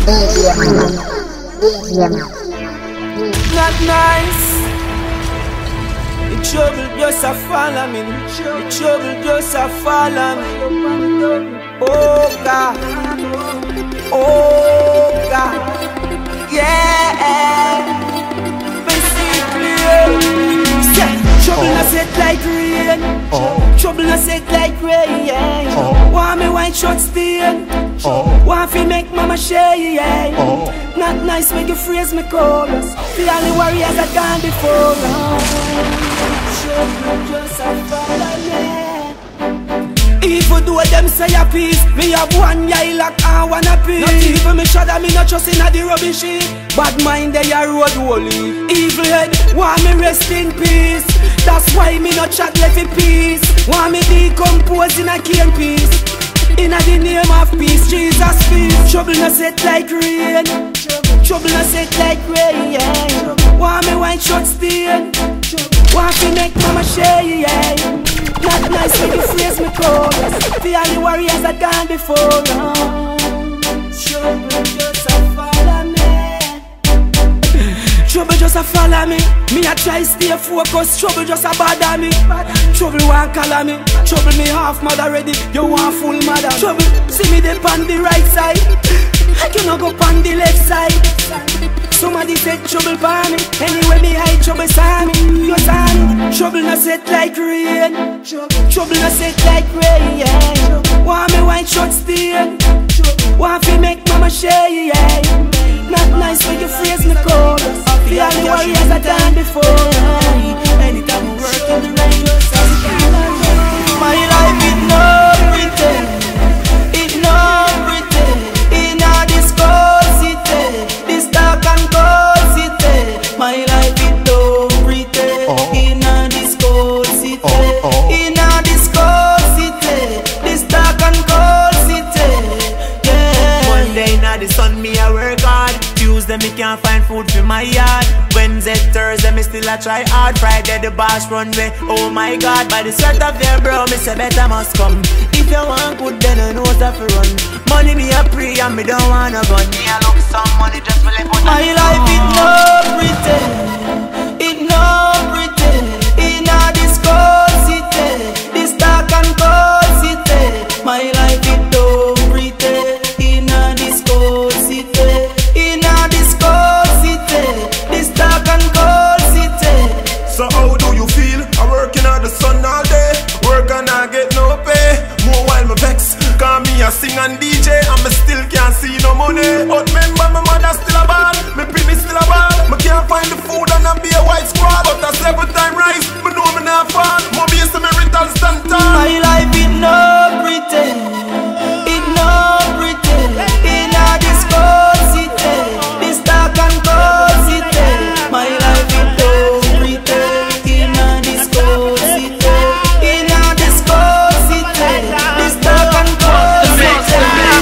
Not nice. The trouble just a follow me. The trouble just a follow me. Oh God. Oh God. Yeah. Basically, trouble not set like rain. Trouble not set like rain. Want me white short stain. Want fi make mama shade. Not nice make you freeze me chorus. The only warriors that gone before us. Trouble just a follow me. Even though them say a peace, me have one guy like I wanna piece. Not even me shudder, me not trust in a the rubbish heap. Bad mind they a road holy. Evil head want me rest in peace. That's why me not chat left in peace. Want me decompose in a cane piece. In a the name of peace, Jesus peace. Trouble not set like rain. Trouble not set like rain. Want me white short stain. Want me make mama shade. Not nice when you phrase me chorus. The only warriors that gone before us. Trouble just a follow me. Trouble just a follow me. Me a try stay focused. Trouble just a bother me. Trouble want color me. Trouble me half mother ready. You want full mother. Trouble see me dey on the right side. I cannot go on the left side. Somebody said trouble for me. Anyway me hide trouble saw me. You saw me. Trouble not set like rain. Trouble not set like rain. Want me white short stain. Want me make mama shade. Not nice when you phrase me chorus. The only warriors that done before. Anytime we work in the rain. My life is no pretend. It no pretend. In a disco city. This dark and cold city. My life is no pretend. In a disco city. In a disco city. This dark and cold city. Yeah. Monday night the sun me a work hard. Tuesday me can't find food for my yard. Wednesday, Thursday me still a try hard. Friday the boss run way. Oh my God, by the sweat of your brow me say better must come. If you want good then I know how to run. Money me a pray and me don't want a gun. Me a look some money just for live on. My life it no pretend. It no pretend. In a disco city. This dark and cold city. My life it no pretend. In a disco city. In a disco city. This dark and cold city. So how do you feel? I'm working at the sun all day. Work and I get no pay. More while me vex. Call me a sing and DJ and me still can't see no money. But remember my mother still a ball. Me baby still a ball. Me can't find the food and I be a white squad. But that's every time rise. Me know me not fall. My base me rental stand tall. My life it no pretend. It no pretend. In a disco city. This dark and cold city. My life it no pretend. In a disco city. In a disco city. This dark and cold city.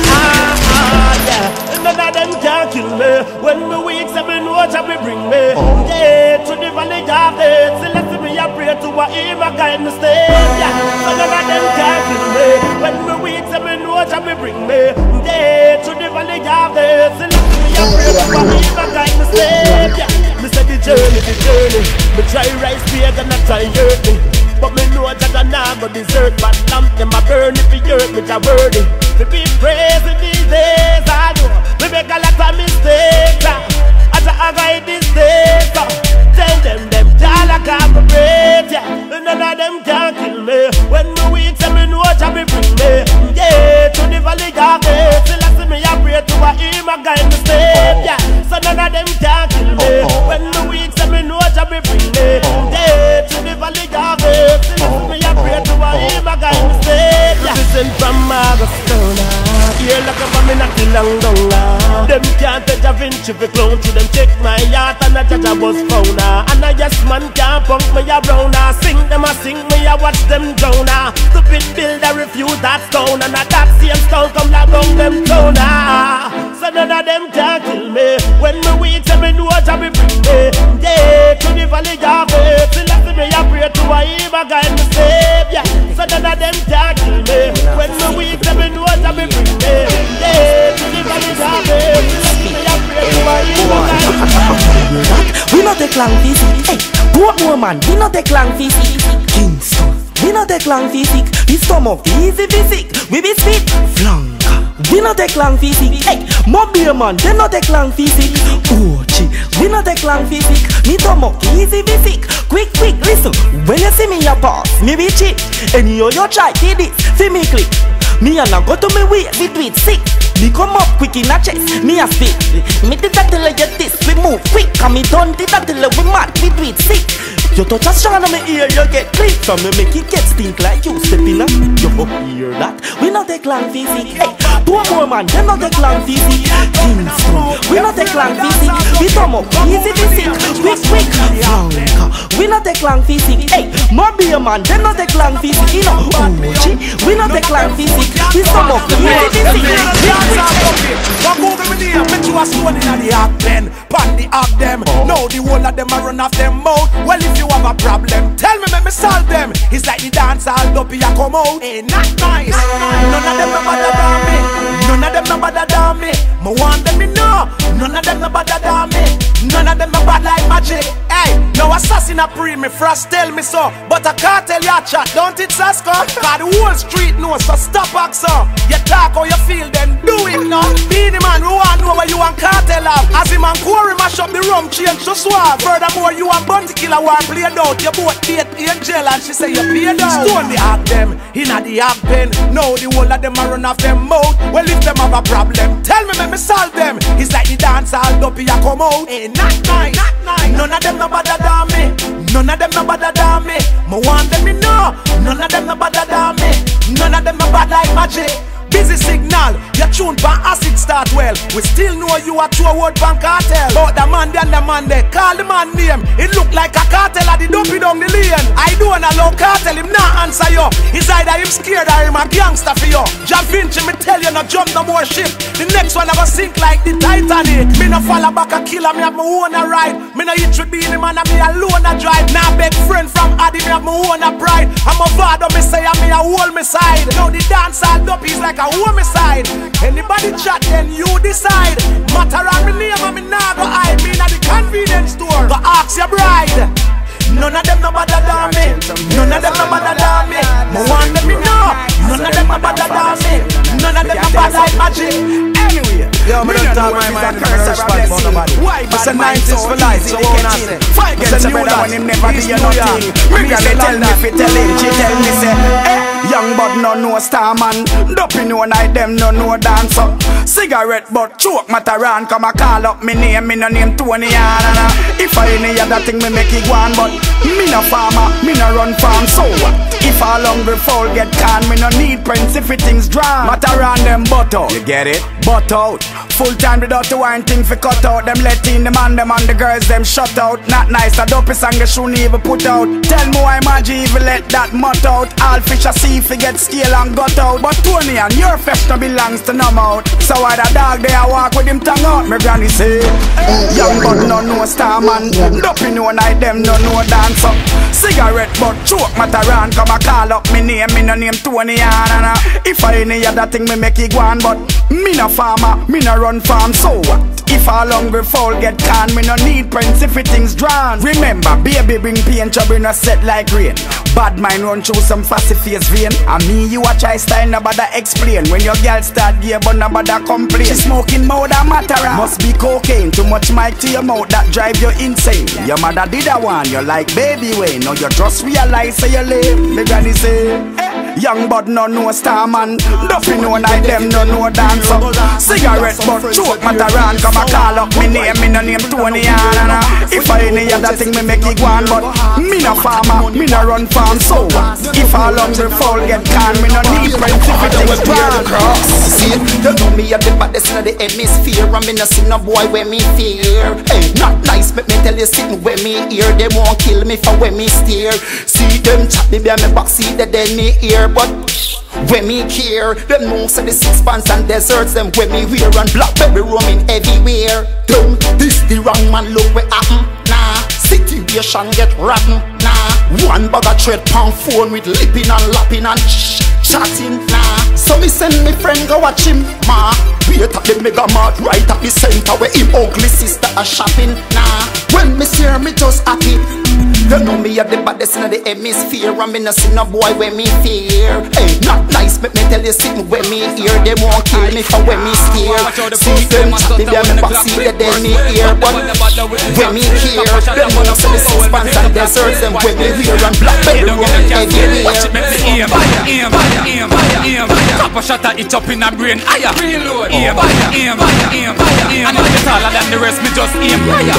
None of them can kill me. When me weak, say me know what me bring me. Yeah, to the valley of death. So let me a pray to what him a guide me stay. Yeah, none of them can kill me. When me weak, say me know what me bring me. Yeah, to the valley of death. So let me a pray to what him a guide me stay. Yeah, me say the journey. Me try rise big and I try hurt me. But me know that I nah go desert. But lamp them a burn if you hurt me, just worthy. To be praised in these days, I know we make a lot of mistakes. As I guide these days, tell them y'all got me break, yeah. None of them can kill me. When me weak, say me know what me bring me. Yeah, to the valley of death. Till I see me a pray to a him a guide me step, yeah. So none of them can kill me. When me weak, say me know what me bring me. Yeah, to the valley of death. Till I see me a pray to a him a guide me step, yeah. Listen from Augustona. Here like a family not too long down. Them can't touch a Vinci for clown to them check my heart and a judge a bus phone. And a yes man can't punk me a brown. Sing them a sing me a watch them drown. Stupid builder refuse that stone. And a that same stone come like round them town. So none of them can kill me. When me weak say me know what me bring me. Yeah, to the valley of death. Till I see me a pray to a him a guide me step, yeah. So none of them can kill me. When me weak say me know what me bring me. Yeah, to the valley of death. take long physic. Hey, Portmore man, we no take long physic. Kingston, we no take long physic. We stomach easy physic. We be spit flanker. We no take long physic. Hey, Mobile man, they no take long physic. Ochi, we no take long physic. Me stomach easy physic. Quick, listen. When you see me a pass, me be cheap. And you try to this, see me click. Me and I go to me way, we do it sick. Me come up quick in a chest, me a speak. Me did that till I get this, we move quick. And me done did that till we mad, we do it sick. You touch a strand on me ear, you get click. From me make it get stink like you stepping up. You hear that? We not take long physic. Hey, Portmore man, they not take long physic. Kingston, we not take long physic. We come up easy physic. Quick, flanker. We not take long physic. Hey, Mobile man, they not take long physic. You know, Ochi, we not take long physic. We come up easy physic. Go Google me there, bet you a stone in the act then. Pan the act them. Now the whole of them a run off them mouth. Well, if you have a problem, tell me, make me solve them. It's like the dance all dopey a come out. Hey, not nice. None of them no bother than me. None of them no bother than me. Me want them me know. None of them no bother than me. None of them no bad like magic. Hey, no assassin a pre me, frost tell me so. But I can't tell ya chat, don't it Sasko? Cause the whole street knows, so stop back so. You talk how you feel, then do it now. Beenie man, we want know where you and cartel have. As him and Corey mash up the rum, change to swab. Furthermore, you and Bunty Killer war played out. You both date Angel and she say you paid out. Stone the act them, inna the act pen. Now the whole of them a run off them mouth. Well, if them have a problem, tell me, make me solve them. It's like the dance all dopey a come out. Hey, not nice. None of them no bother than me. None of them no bother than me. Me want them me know. None of them no bother than me. None of them no bad like magic. Busy signal, your tune pan acid start well. We still know you are true word pan cartel. But the man and the man there, call the man name. It look like a cartel at the dopey down the lane. I don't allow cartel, him not answer you. It's either him scared or him a gangster for you. Jah Vinci, me tell you no jump no more ship. The next one I go sink like the Titanic. Me no follow back a killer, me have my own a ride. Me no hit with Beenie man and me alone a drive. Now beg friend from Addy, me have my own a pride. I'm a father, me say and me a hold me side. Now the dance all dopey is like a homicide. Anybody chat then you decide. Matter on me name and me nah go hide. Me na the convenience store, go ask your bride. None of them no bother than me. None of them no bother than me. Me want them me know. None of them no bother than me. None of them no bad like magic. Anyway, yo, me don't talk my mind in the first spot for nobody. It's a 90s for life, so what I say? Fight against a brother when him never do nothing. Me granny tell me if he tell him, she tell me say, young but no star man. Dopey no night them no dancer. Cigarette but choke Mataran. Come a call up me name, me no name Tony Anna. If I any other thing me make it go on, but me no farmer, me no run farm. So what? If all hungry fowl get can, me no need prince if it things drawn. Mataran them butt out, you get it? Butt out. Full time without the wine thing fi cut out. Them let in the man, them and the girls them shut out. Not nice, a dopey song they shouldn't even put out. Tell me why Maggie even let that mutt out. All fish a sea fi get scale and gut out. But Tony and your flesh no belongs to no mouth. So why the dog they a walk with him tongue out? Me granny say, young but no star man. Dopey no night them no dancer. Cigarette but choke Mataran. Come a call up me name, me no name Tony Anna. If I any other thing me make it go on, but me no farmer, me no run farm. So what? If all hungry fowl get can, me no need prince if it things drawn. Remember, baby bring pain, trouble no set like rain. Bad mind run through some fussy face vein. And me you a try style, nobody explain. When your girl start gear but nobody complain. She smoking more than Mataran. Must be cocaine, too much mic to your mouth that drive you insane. Your mother did a one, you like baby way. Now you just realize say you lame. The granny say, young but no star man. Duffy no night them no dancer. Cigarette but choke Mataran. Come a call up me name, me no name Tony Anna. If I any other thing me make it go on, but me no farmer, me no run farm. So if all hungry fowl get can, me no need prince if it things drawn. See, you know me at the baddest in the hemisphere, and me no see no boy where me fear. Hey, not nice, but me tell you sitting where me hear. They won't kill me for where me steer. See them chat me behind me back, see that they me ear, but when me care, them know say the 6 pants and deserts them when me wear and blackberry roaming everywhere. Them, this the wrong man, look what happen. Nah, situation get rotten. Nah, one bag of thread pound phone with lipping and lapping and chatting. Nah, so me send me friend go watch him. Ma, wait at the mega mart right at the center where him ugly sister are shopping. Nah, When me see her, me just happy. You know me at the baddest in the hemisphere, and me no see no boy when me fear. Hey, not nice, but me tell you sitting when me hear. They won't kill me for when me steer. See them chat me, them back see that they me hear. But when me hear, them wanna see the suspense and deserts. Them when me hear and blackberry run everywhere. Watch it, make me aim, Top a shot at it up in a brain, higher. Reload, aim, and if it's taller than the rest, me just aim higher.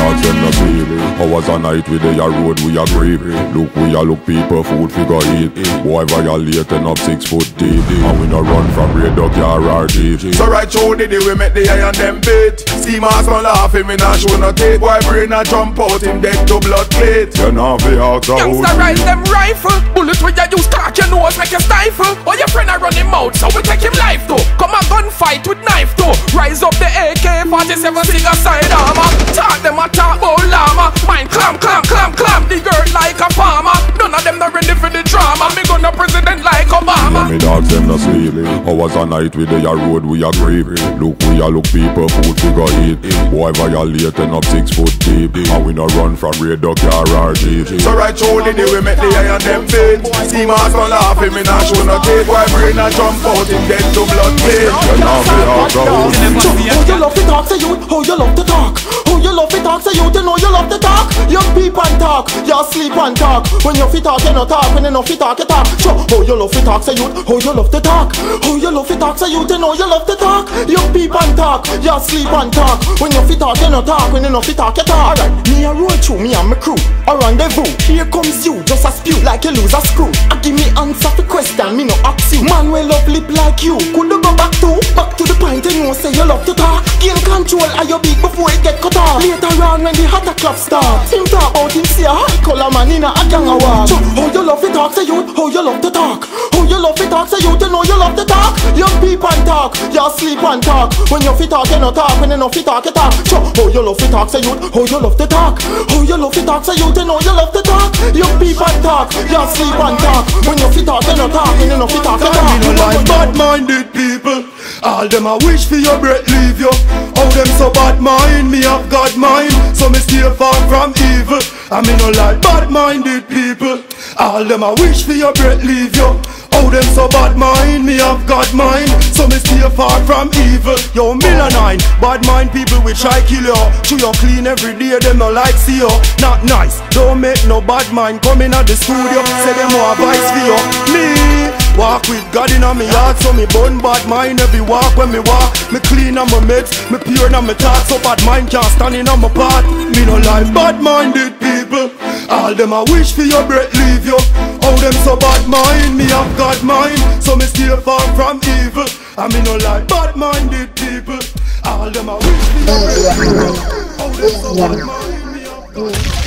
I was a night with the road, we agree. Look, we a look people, food figure eat. Boy violating up 6 foot deep. And we no run from red dog or deep. So right through the day we make the iron them beat. See mass man laughing, me not show no teeth. Boy brain a jump out, him dead to blood plate. You know fi ask a hood. Youngster rise them rifle. Bullet with you use crack your nose make you stifle. Or your friend a run him out, so we take him life too. Come a gunfight with knife too. Rise up the AK-47 single side armor. Talk them a talk about llama. Mine clam. The girl like a farmer. None of them not ready for the drama. Me gonna president like Obama. Me dogs them no sleep. Hours a night with the road we agree. Look, we a look people, food figure eat. Boy violating up 6 foot deep. And we no run from red dog or jeep. So right through the day we make the iron them beat. See mass man laughing, me not show no teeth. Boy brain a jump out, him dead to blood plate. You know fi ask a hood. Oh, you love to talk, say you. Oh, you love to talk. Oh, you love to talk, say you. You know you love to talk. Young people and talk, you sleep and talk. When you fit talk, you no talk. When you no fit talk, you talk. Oh, you love to talk, say you. Oh, you love to talk. Oh, you love to talk, say you. You know you love to talk. Young people and talk, you sleep and talk. When you fit talk, you no talk. When you no fit talk, you talk. Alright, me a roll through, me and my crew. A rendezvous. Here comes you, just a spew like you lose a screw. I give me answer to question, me no ask you. Man will love lip like you. Could you go back to the point and you say you love to talk. Gain control of your beat before it get cut off. Later on when the hotter club start, him talk about him say a high color man in a gang of war. Oh, you love to talk, say you. Oh, you love to talk. Oh, you love to talk, say you. You know you love to talk. Young people and talk, you sleep and talk. When you fit talk, you no talk. When you no fit talk, you talk. Oh, you love to talk, say you. Oh, you love to talk. Oh, you love to talk, say you. You know you love to talk. Young people and talk, you sleep and talk. When you fit talk, you no talk. When you no fit talk, you talk. Me no like bad-minded people. All them a wish for your breath leave you. How them so bad mind, me have God mind. So me stay far from evil. I me no like bad-minded people. All them a wish for your breath leave you. How them so bad mind, me have God mind. So me stay far from evil. Yo, Millanine, bad mind people we try kill you. Chew you clean every day, them no like see you. Not nice, don't make no bad mind come in at the studio. Say them more advice for you. Me walk with God in my heart, so me burn bad mind every walk when me walk. Me clean on my meds, me pure on my thoughts. So bad mind can't stand in on my path. Me no like bad-minded people. All them a wish for your breath leave you. How them so bad mind, me have God mind. So me stay far from evil. I me no like bad-minded people. All them a wish for your breath leave you. How them so bad mind, me have God mind.